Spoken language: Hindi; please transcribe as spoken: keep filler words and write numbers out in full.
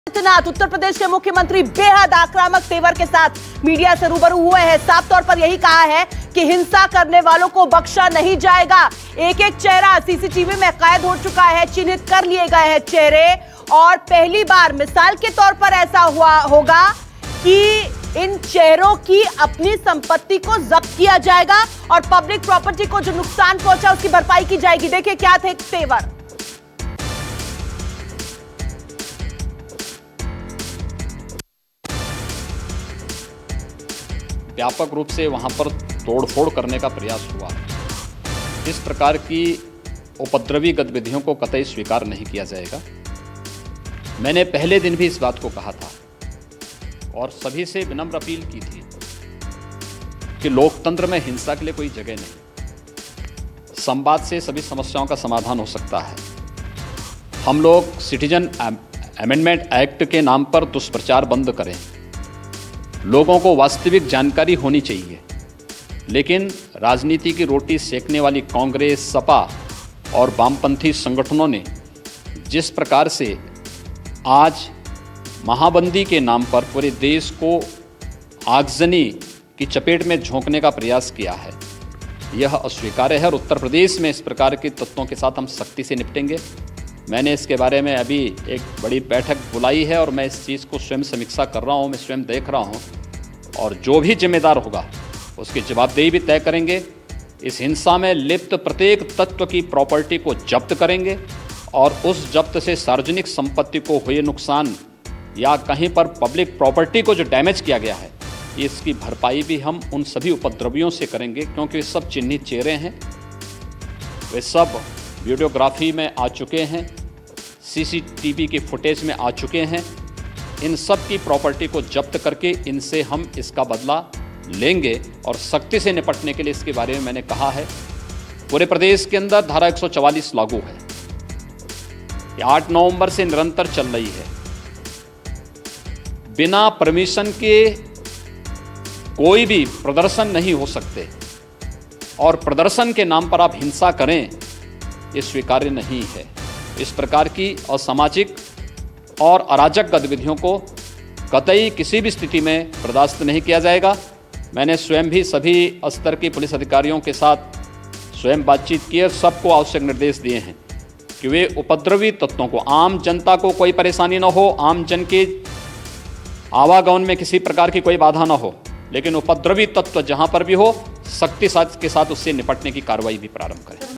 नाथ उत्तर प्रदेश के मुख्यमंत्री बेहद आक्रामक तेवर के साथ मीडिया से रूबरू हुए हैं। साफ तौर पर यही कहा है कि हिंसा करने वालों को बख्शा नहीं जाएगा। एक एक चेहरा सीसीटीवी में कैद हो चुका है, चिन्हित कर लिए गए हैं चेहरे, और पहली बार मिसाल के तौर पर ऐसा हुआ होगा कि इन चेहरों की अपनी संपत्ति को जब्त किया जाएगा और पब्लिक प्रॉपर्टी को जो नुकसान पहुंचा उसकी भरपाई की जाएगी। देखिए क्या थे तेवर। व्यापक रूप से वहां पर तोड़फोड़ करने का प्रयास हुआ। इस प्रकार की उपद्रवी गतिविधियों को कतई स्वीकार नहीं किया जाएगा। मैंने पहले दिन भी इस बात को कहा था और सभी से विनम्र अपील की थी कि लोकतंत्र में हिंसा के लिए कोई जगह नहीं, संवाद से सभी समस्याओं का समाधान हो सकता है। हम लोग सिटीजन अमेंडमेंट एक्ट के नाम पर दुष्प्रचार बंद करें। लोगों को वास्तविक जानकारी होनी चाहिए, लेकिन राजनीति की रोटी सेकने वाली कांग्रेस, सपा और वामपंथी संगठनों ने जिस प्रकार से आज महाबंदी के नाम पर पूरे देश को आगजनी की चपेट में झोंकने का प्रयास किया है, यह अस्वीकार्य है। और उत्तर प्रदेश में इस प्रकार के तत्वों के साथ हम सख्ती से निपटेंगे। मैंने इसके बारे में अभी एक बड़ी बैठक बुलाई है और मैं इस चीज़ को स्वयं समीक्षा कर रहा हूँ, मैं स्वयं देख रहा हूँ, और जो भी जिम्मेदार होगा उसकी जवाबदेही भी तय करेंगे। इस हिंसा में लिप्त प्रत्येक तत्व की प्रॉपर्टी को जब्त करेंगे और उस जब्त से सार्वजनिक संपत्ति को हुए नुकसान या कहीं पर पब्लिक प्रॉपर्टी को जो डैमेज किया गया है, इसकी भरपाई भी हम उन सभी उपद्रवियों से करेंगे, क्योंकि वे सब चिन्हित चेहरे हैं, वे सब वीडियोग्राफी में आ चुके हैं, सीसीटीवी की फुटेज में आ चुके हैं। इन सब की प्रॉपर्टी को जब्त करके इनसे हम इसका बदला लेंगे और सख्ती से निपटने के लिए इसके बारे में मैंने कहा है। पूरे प्रदेश के अंदर धारा एक सौ चवालीस लागू है, ये आठ नवंबर से निरंतर चल रही है। बिना परमिशन के कोई भी प्रदर्शन नहीं हो सकते और प्रदर्शन के नाम पर आप हिंसा करें, ये स्वीकार्य नहीं है। इस प्रकार की असामाजिक और अराजक गतिविधियों को कतई किसी भी स्थिति में बर्दाश्त नहीं किया जाएगा। मैंने स्वयं भी सभी स्तर के पुलिस अधिकारियों के साथ स्वयं बातचीत की है, सबको आवश्यक निर्देश दिए हैं कि वे उपद्रवी तत्वों को, आम जनता को कोई परेशानी न हो, आम जन के आवागमन में किसी प्रकार की कोई बाधा न हो, लेकिन उपद्रवी तत्व जहां पर भी हो सख्ती के साथ उससे निपटने की कार्रवाई भी प्रारंभ करें।